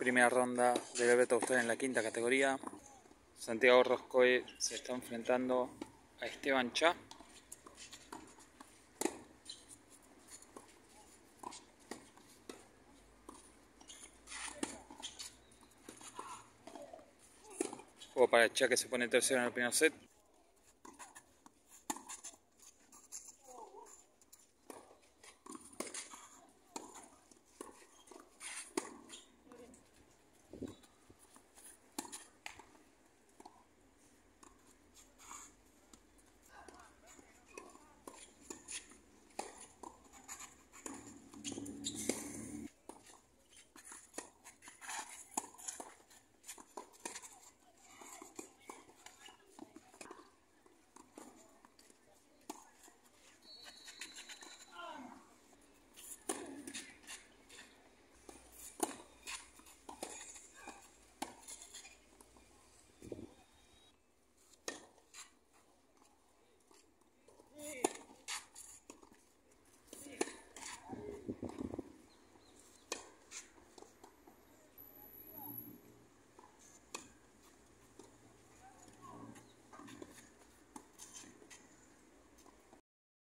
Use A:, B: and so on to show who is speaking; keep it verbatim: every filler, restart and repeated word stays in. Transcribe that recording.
A: Primera ronda de Bebeto Australia en la quinta categoría. Santiago Roscoe se está enfrentando a Esteban Cha. Juego para Cha, que se pone tercero en el primer set.